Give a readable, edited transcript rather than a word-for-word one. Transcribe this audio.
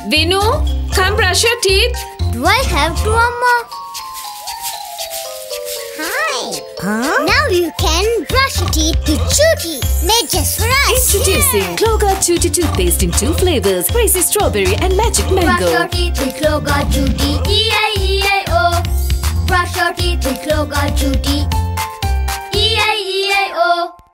Vinu, come brush your teeth. Do I have to, Amma? Hi. Huh? Now you can brush your teeth with Chooty, made just for us. Introducing Clogard Chooty toothpaste in 2 flavors, crazy strawberry and magic mango. Brush your teeth with Clogard Chooty, E-I-E-I-O. Brush your teeth with Clogard Chooty.